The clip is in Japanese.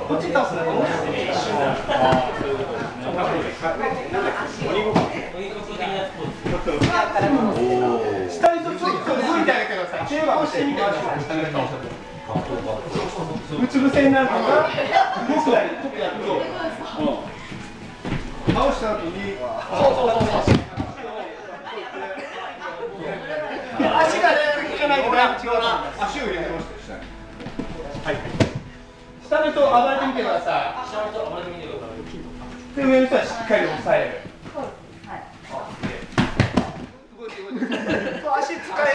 こっち倒すの。下にちょっと動いてあげてください。手を押してみてください。うつ伏せになるとか、動くなり、ちょっとやると、倒した後に、足がね、いかないとだいぶ違うな。足を入れてました。はい。下の人を暴れてみてください。下の人を暴れてみてください。で、上の人はしっかり押さえる。はい。動いて動いて。足使え。